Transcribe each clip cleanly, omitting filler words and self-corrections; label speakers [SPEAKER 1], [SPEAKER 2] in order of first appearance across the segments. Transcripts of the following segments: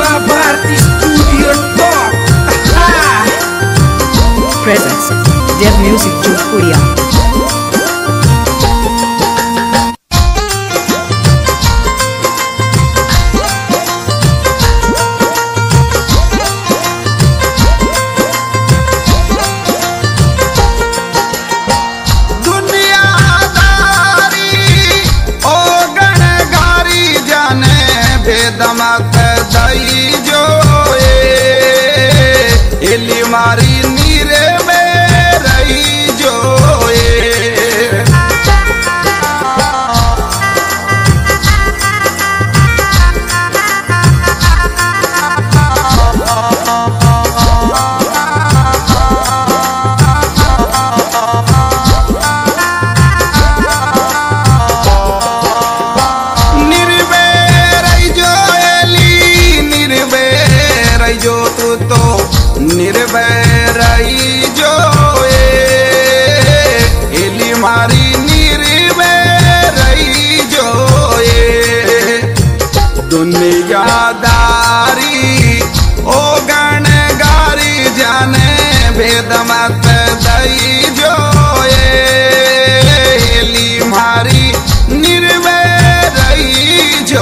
[SPEAKER 1] Bharti Studio Talk.
[SPEAKER 2] Presents Dev Music Jodhpuria.
[SPEAKER 3] दमक दई जो एली मारी नीरे में रही जो जो तू तो निर्भय रही जो एली मारी निर्भय रही जो दुनियादारी ओ गणगारी जाने भेद मत दई जो एली मारी निर्भय रही जो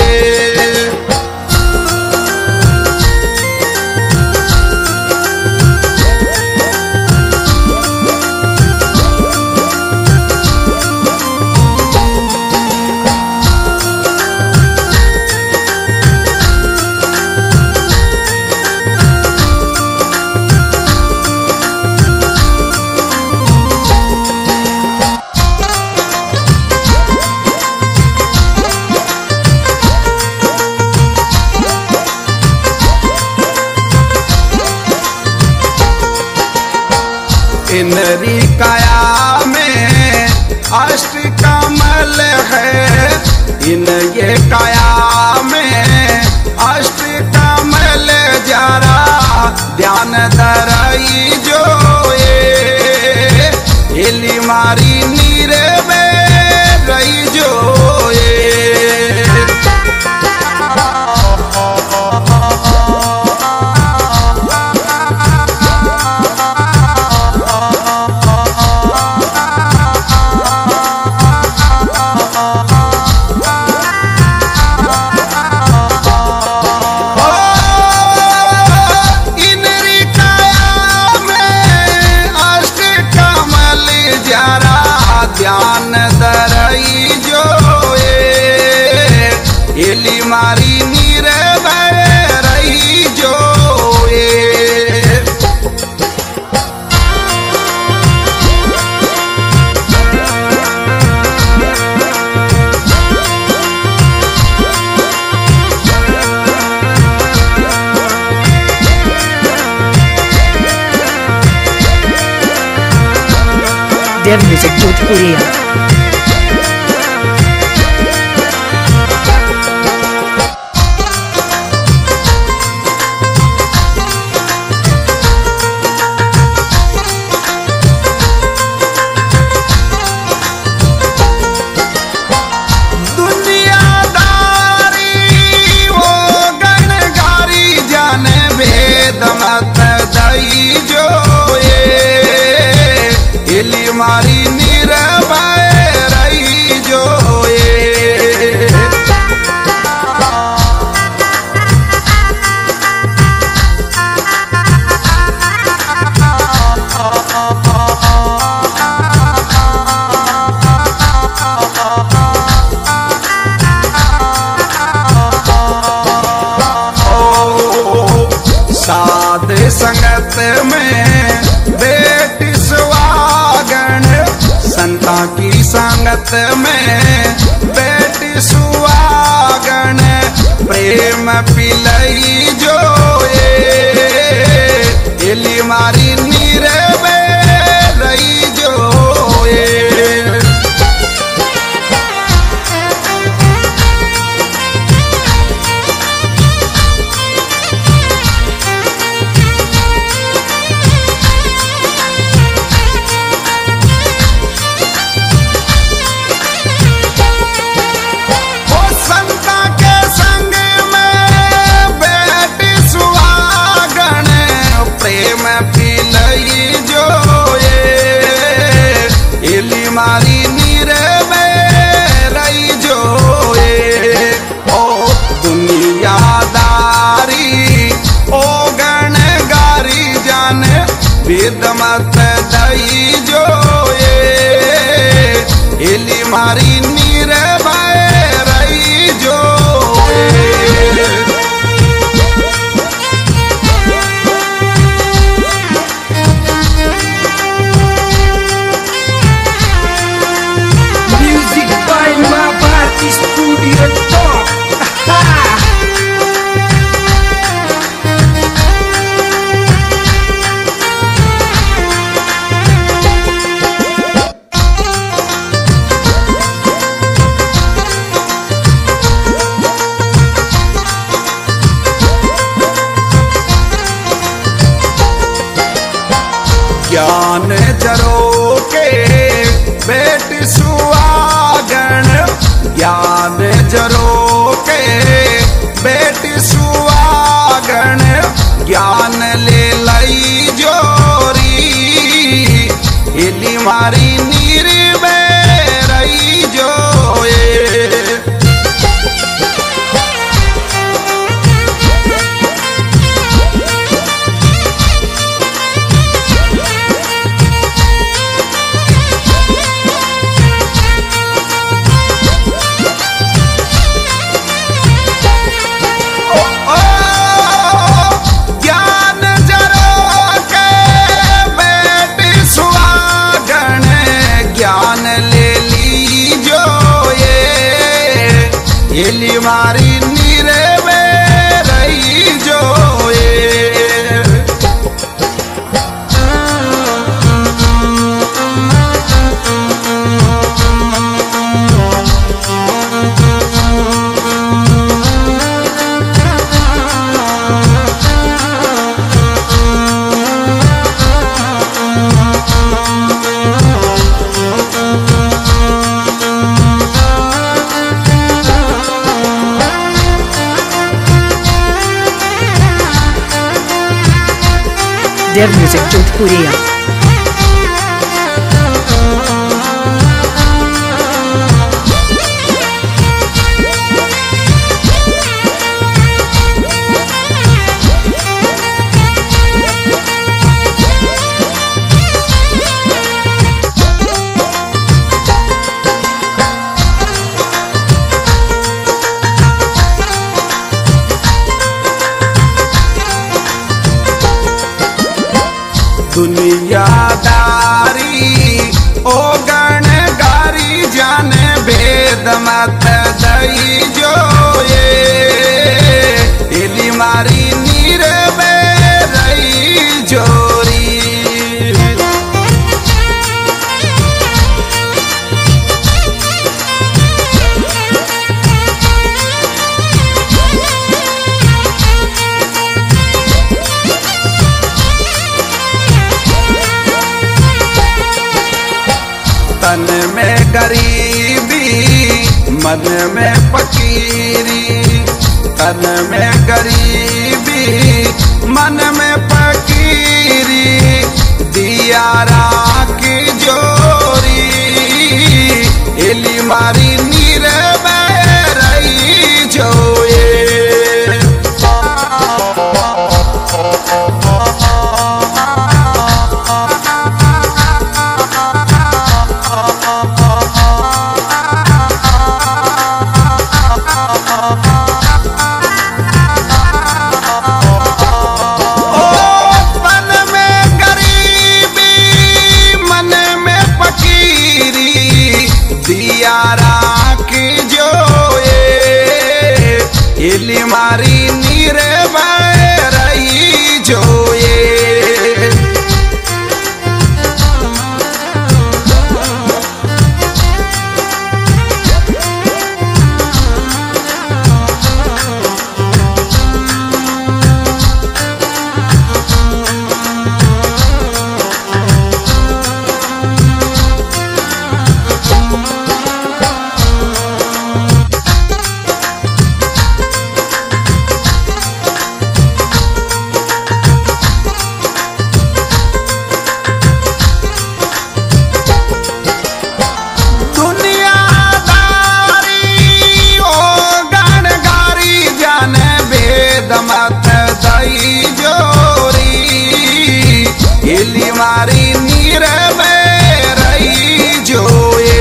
[SPEAKER 3] इंद्री काया में अष्ट कमल है, इन ये काया में अष्ट कमल जरा ध्यान धरई जो एली मारी नीरे में रही जो ध्यान धरई जो एली मारी निर्भय रही जो
[SPEAKER 2] Dev Music Jodhpuria.
[SPEAKER 3] दुनियादारी वो गणगारी जाने भेद मत दई जो एली मारी निर्भय रही जो साध संगत में बेटी सुहागण, संता की संगत में बेटी सुहागण, प्रेम पिलई जो एली मारी निर्भय रही जो संता के संग में जरो के बेटी सुहागण ज्ञान ले लई जोरी हिली मारी नीर में रही जोए। हिली मारी नीरे में रही जोए।
[SPEAKER 2] Dev Music Jodhpuriya.
[SPEAKER 3] दुनियादारी ओ गणगारी जाने भेद मत दई जोए। हिली मारी नीर में रही जोरी। तन में गरीबी मन में फकीरी, तन में गरीबी मन में फकीरी दिया राख जोरी। हिली मारी नीर में रही जोए। दिया राख जोए। हिली मारी नीर में रही जोए। मत दई जोरी। हिली मारी नीर में रही जोए।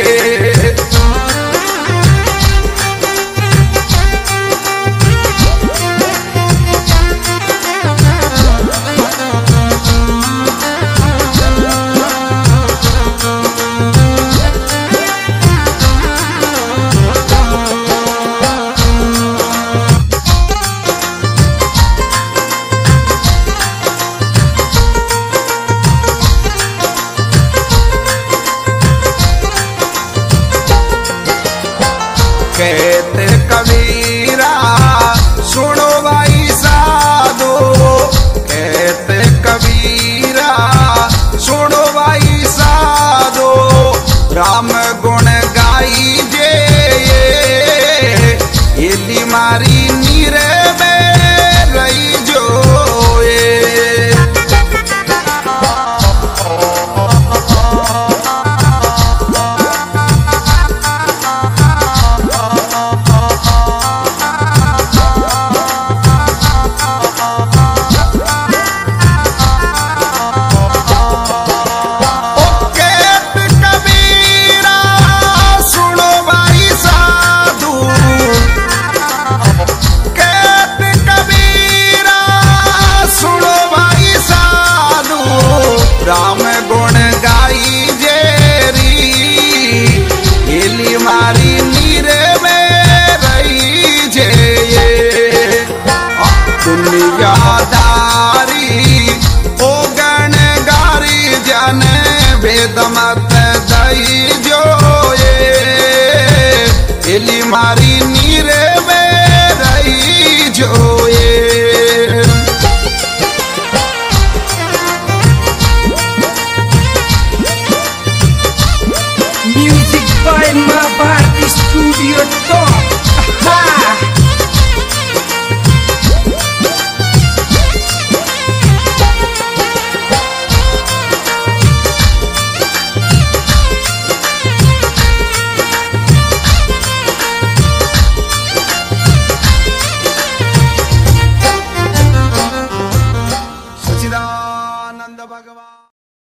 [SPEAKER 3] कहते कबीरा सुनो भाई साधो। कहते कबीरा सुनो भाई साधो। राम गुण गाई जे मारी